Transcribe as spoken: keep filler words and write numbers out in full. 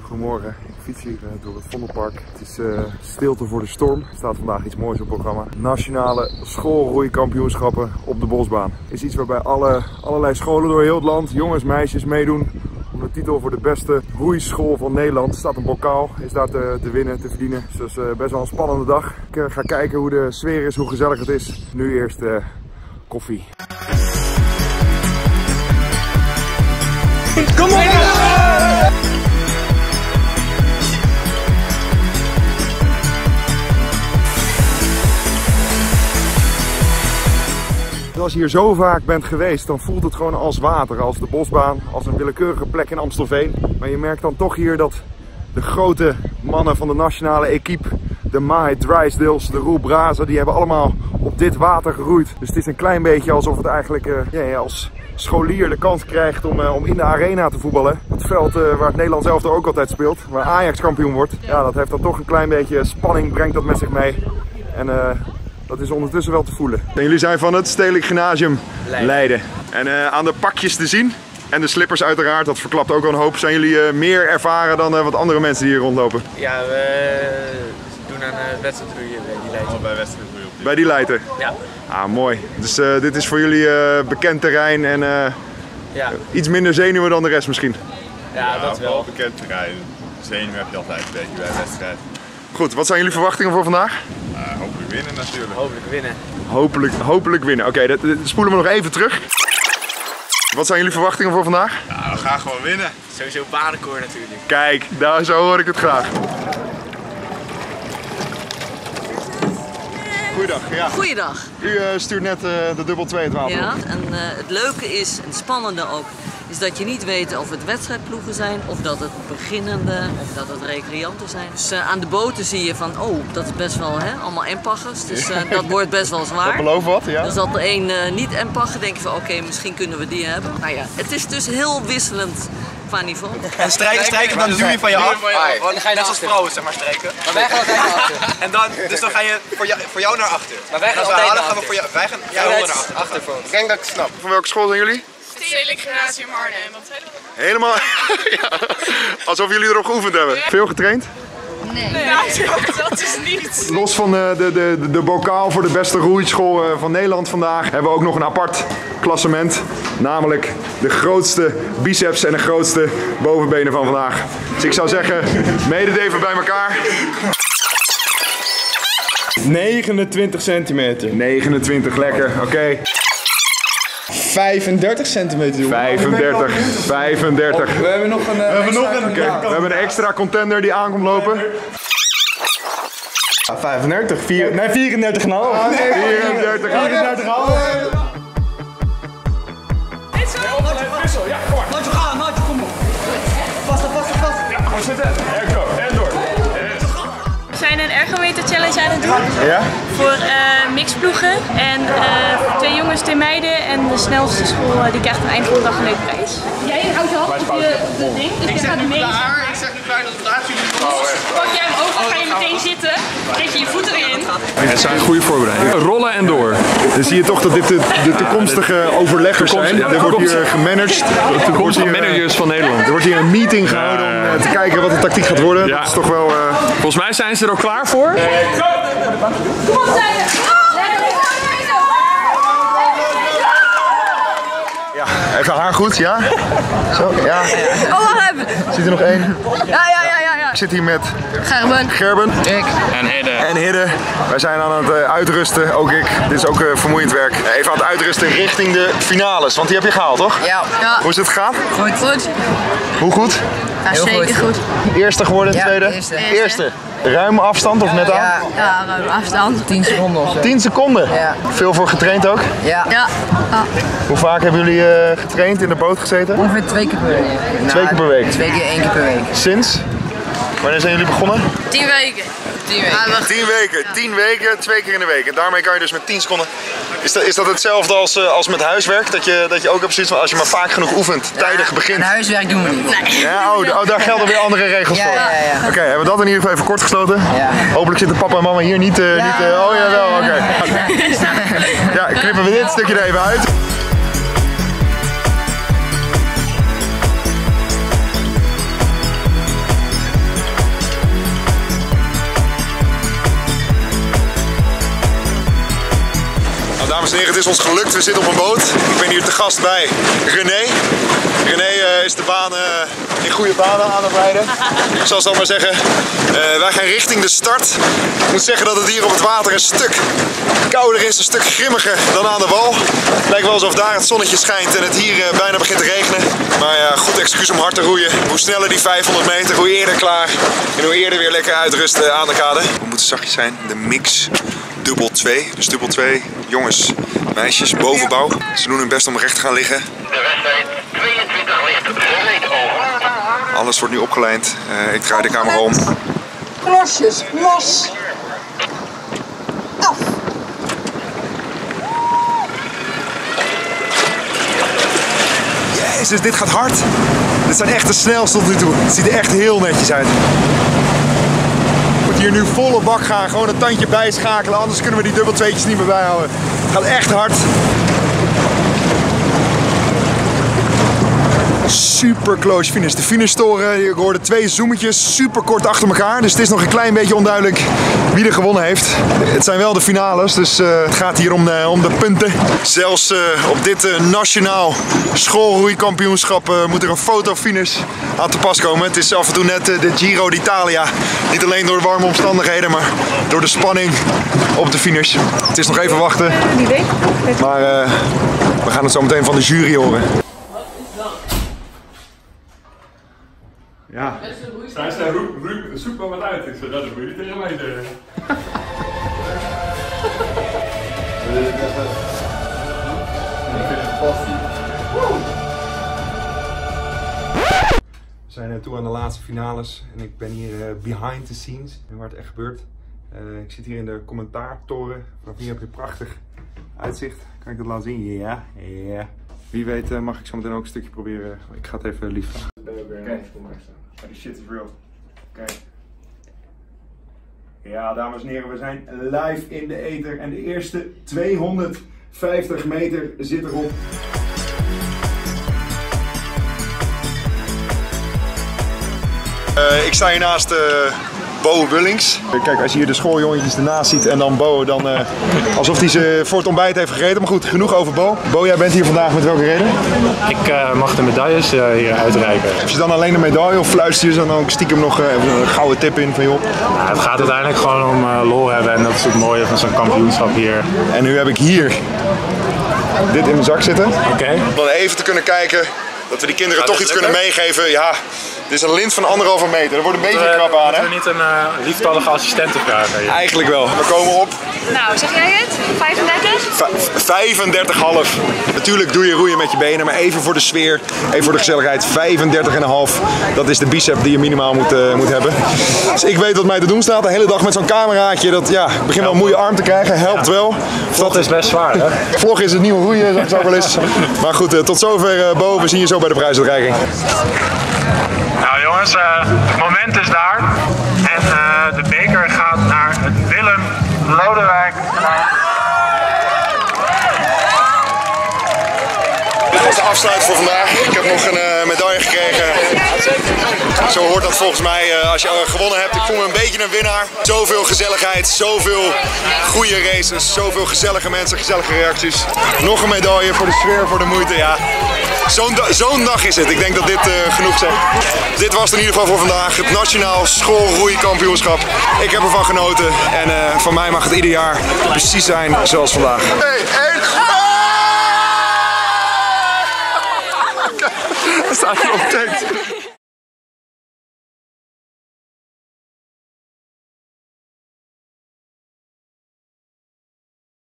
Goedemorgen, ik fiets hier uh, door het Vondelpark. Het is uh, stilte voor de storm. Er staat vandaag iets moois op het programma. Nationale schoolroeikampioenschappen op de Bosbaan. Het is iets waarbij alle, allerlei scholen door heel het land, jongens, meisjes meedoen. Om de titel voor de beste roeischool van Nederland. Er staat een bokaal, is daar te, te winnen, te verdienen. Dus dat is uh, best wel een spannende dag. Ik uh, ga kijken hoe de sfeer is, hoe gezellig het is. Nu eerst uh, koffie. Kom op! Als je hier zo vaak bent geweest, dan voelt het gewoon als water, als de Bosbaan, als een willekeurige plek in Amstelveen. Maar je merkt dan toch hier dat de grote mannen van de nationale equipe, de Marit Drysdales, de Roel Brazen, die hebben allemaal op dit water geroeid. Dus het is een klein beetje alsof het eigenlijk uh, ja, ja, als scholier de kans krijgt om, uh, om in de arena te voetballen. Het veld uh, waar het Nederlands elftal ook altijd speelt, waar Ajax kampioen wordt. Ja, dat heeft dan toch een klein beetje spanning, brengt dat met zich mee. En, uh, dat is ondertussen wel te voelen. En jullie zijn van het Stedelijk Gymnasium Leiden. Leiden. En uh, aan de pakjes te zien en de slippers uiteraard, dat verklapt ook al een hoop. Zijn jullie uh, meer ervaren dan uh, wat andere mensen die hier rondlopen? Ja, we doen aan uh, wedstrijdroeien bij die Leiden. Oh, bij wedstrijdroeien op die. Bij die Leiden? Ja. Ah, mooi. Dus uh, dit is voor jullie uh, bekend terrein en uh, ja. iets minder zenuwen dan de rest misschien? Ja, ja, dat wel. wel bekend terrein. Zenuwen heb je altijd een beetje bij wedstrijd. Goed, wat zijn jullie verwachtingen voor vandaag? Uh, hopelijk winnen natuurlijk. Hopelijk winnen. Hopelijk, hopelijk winnen. Oké, okay, dat spoelen we nog even terug. Wat zijn jullie verwachtingen voor vandaag? Ja, we gaan gewoon winnen. Sowieso baanrecord natuurlijk. Kijk, daar zo hoor ik het graag. Goeiedag. Ja. Goeiedag. U uh, stuurt net uh, de dubbel twee het water ja, op. en uh, het leuke is, en het spannende ook, is dat je niet weet of het wedstrijdploegen zijn, of dat het beginnende, of dat het recreanten zijn. Dus uh, aan de boten zie je van, oh, dat is best wel, hè, allemaal empaggers, dus uh, dat wordt best wel zwaar. Dat belooft wat, ja. Dus dat er één uh, niet empagger, denk je van, oké, okay, misschien kunnen we die hebben. Nou ja, het is dus heel wisselend qua niveau. En strijken, strijken, dan duw je van je af. Want dan ga je net als vrouwen, zeg maar, strijken. Maar wij gaan altijd naar achter. En dan, dus dan ga je voor jou, voor jou naar achter. Maar wij gaan altijd naar achter. Voor jou, wij gaan jou naar achter. achter voor ons. Ik denk dat ik het snap. Van welke school zijn jullie? Stedelijk Gymnasium Arnhem. Wat zijn we? Helemaal. Ja. Alsof jullie erop geoefend hebben. Veel getraind? Nee. Nee, dat is niet. Los van de, de, de, de bokaal voor de beste roeischool van Nederland vandaag hebben we ook nog een apart klassement. Namelijk de grootste biceps en de grootste bovenbenen van vandaag. Dus ik zou zeggen, mede het even bij elkaar. negenentwintig centimeter. negenentwintig, lekker, oké. Okay. vijfendertig centimeter. vijfendertig, vijfendertig. Oh, we hebben nog een, uh, we hebben nog een, okay. we hebben een extra contender die aankomt lopen. Ja, vijfendertig, vier, nee vierendertig en een half. Ah, nee, vierendertig, vierendertig en een half. Ja, kom maar. Laat je gaan, laat je, kom op. Vast, vast, vast. Ja, gewoon zitten. En go, en door. We zijn een ergometer challenge aan het doen. Ja? Voor uh, mixploegen. En uh, twee jongens, twee meiden. En de snelste school uh, die krijgt aan het eind van de dag een leuke prijs. Jij houdt je hand op je de ding. Dus je gaat mee. Ik zeg nu klaar dat het laatste jullie Pak jij hem over, dan ga je meteen zitten. Zet je je voeten erin. Het zijn goede voorbereidingen. Rollen en door. Dan zie je toch dat dit de, de toekomstige overleggers zijn. Ja, er wordt hier gemanaged. De toekomstige hier, managers van Nederland. Er wordt hier een meeting gehouden om uh, te kijken wat de tactiek gaat worden. Ja. Dat is toch wel... Uh... Volgens mij zijn ze er al klaar voor. Kom op, Zijde! Ja, even haar goed, ja? Zo, ja. Oh, wacht even! Zit er nog één? Ja, ja, ja, ja, ja. Ik zit hier met Gerben. Gerben. Ik. En Hidde. En Hidde. Wij zijn aan het uh, uitrusten, ook ik. Dit is ook uh, vermoeiend werk. Even aan het uitrusten richting de finales, want die heb je gehaald, toch? Ja. ja. Hoe is het gegaan? Goed. Goed. Hoe goed? Ja, zeker goed. Eerste geworden, Ja, tweede? eerste. Eerste. Ruime afstand of net aan? Ja, ja, ruim afstand. tien seconden of zo. tien seconden? Ja. Veel voor getraind ook? Ja. ja. Ah. Hoe vaak hebben jullie uh, getraind, in de boot gezeten? Ongeveer twee keer per week. Twee keer per week? Twee keer, één keer per week. Sinds? Wanneer zijn jullie begonnen? Tien weken. Tien weken. Ah, Tien weken, tien weken, twee keer in de week. En daarmee kan je dus met tien seconden... Is dat, is dat hetzelfde als, uh, als met huiswerk? Dat je, dat je ook hebt zoiets van als je maar vaak genoeg oefent, ja, tijdig begint? En huiswerk doen we niet. Nee. Ja, oh, oh, daar gelden weer andere regels ja, voor. Ja, ja, ja. Oké, okay, hebben we dat in ieder geval even kort gesloten? Ja. Hopelijk zitten papa en mama hier niet... Uh, ja, niet uh, oh jawel, oké. Okay. Ja, knippen we dit stukje er even uit. Dames en heren, het is ons gelukt. We zitten op een boot. Ik ben hier te gast bij René. René uh, is de baan uh, in goede banen aan het rijden. Ik zal het zo maar zeggen. Uh, wij gaan richting de start. Ik moet zeggen dat het hier op het water een stuk kouder is, een stuk grimmiger dan aan de wal. Het lijkt wel alsof daar het zonnetje schijnt en het hier uh, bijna begint te regenen. Maar ja, goed excuus om hard te roeien. Hoe sneller die vijfhonderd meter, hoe eerder klaar. En hoe eerder weer lekker uitrusten aan de kade. We moeten zachtjes zijn. De mix dubbel twee. Dus dubbel twee jongens, meisjes, bovenbouw. Ze doen hun best om recht te gaan liggen. De wedstrijd tweeëntwintig ligt volledig over. Alles wordt nu opgelijnd. Uh, ik draai de camera om. Klosjes los. Af. Jezus, dit gaat hard. Dit zijn echt de snelste tot nu toe. Het ziet er echt heel netjes uit. Moet hier nu volle bak gaan, gewoon een tandje bijschakelen, anders kunnen we die dubbel tweetjes niet meer bijhouden. Het gaat echt hard. Super close finish. De finishtoren, ik hoorde twee zoometjes, super kort achter elkaar. Dus het is nog een klein beetje onduidelijk wie er gewonnen heeft. Het zijn wel de finales, dus uh, het gaat hier om de, om de punten. Zelfs uh, op dit uh, nationaal schoolroeikampioenschap uh, moet er een fotofinish aan te pas komen. Het is af en toe net uh, de Giro d'Italia. Niet alleen door de warme omstandigheden, maar door de spanning op de finish. Het is nog even wachten. Maar uh, we gaan het zo meteen van de jury horen. Ja. Zij zei, roep, roep, zoek maar wat uit. Ik zei, dat moet je niet tegen mij zeggen. We zijn toe aan de laatste finales en ik ben hier uh, behind the scenes en waar het echt gebeurt. Uh, ik zit hier in de commentaartoren. Vanaf hier heb je prachtig uitzicht. Kan ik dat laten zien? Ja. Ja. Wie weet uh, mag ik zo meteen ook een stukje proberen. Ik ga het even lief vragen. Kijk, maar die shit is real. Kijk. Ja, dames en heren, we zijn live in de ether en de eerste tweehonderdvijftig meter zit erop. Uh, ik sta hier naast uh, Bo Wullings. Kijk, als je hier de schooljongetjes ernaast ziet en dan Bo, dan uh, alsof hij ze voor het ontbijt heeft gegeten. Maar goed, genoeg over Bo. Bo, jij bent hier vandaag met welke reden? Ik uh, mag de medailles uh, hier uitreiken. Heb je dan alleen een medaille of fluister je dan ook stiekem nog uh, een gouden tip in van joh? Ja, het gaat uiteindelijk gewoon om uh, lol hebben en dat is het mooie van zo'n kampioenschap hier. En nu heb ik hier dit in mijn zak zitten. Oké. Okay. Om dan even te kunnen kijken dat we die kinderen ja, toch iets kunnen meegeven. Ja. Dit is een lint van anderhalve meter. Er wordt een beetje krap aan, hè? Moeten we niet een uh, lieftallige assistent vragen? Hier? Eigenlijk wel. We komen op. Nou, zeg jij het? vijfendertig? vijfendertig komma vijf. Natuurlijk doe je roeien met je benen, maar even voor de sfeer, even voor de gezelligheid. vijfendertig komma vijf. Dat is de bicep die je minimaal moet, uh, moet hebben. Dus ik weet wat mij te doen staat. De hele dag met zo'n cameraatje. Dat ja, ik begin wel een moeie arm te krijgen. Helpt ja. wel. Dat is best zwaar, hè? Vlog is het nieuwe roeien, zeg ik zo wel eens. Maar goed, uh, tot zover uh, Bo. We zien je zo bij de prijsuitreiking. Nou jongens, uh, het moment is daar en uh, de beker gaat naar het Willem Lodewijk. Dit was de afsluit voor vandaag. Ik heb nog een uh, medaille gekregen. Zo hoort dat volgens mij uh, als je uh, gewonnen hebt. Ik voel me een beetje een winnaar. Zoveel gezelligheid, zoveel goede races, zoveel gezellige mensen, gezellige reacties. Nog een medaille voor de sfeer, voor de moeite. Ja. Zo'n da zo'n dag is het. Ik denk dat dit uh, genoeg zegt. Dit was het in ieder geval voor vandaag. Het Nationaal Schoolroeikampioenschap. Ik heb ervan genoten. En uh, van mij mag het ieder jaar precies zijn zoals vandaag. Hey, hey. Dat staat er op tekst.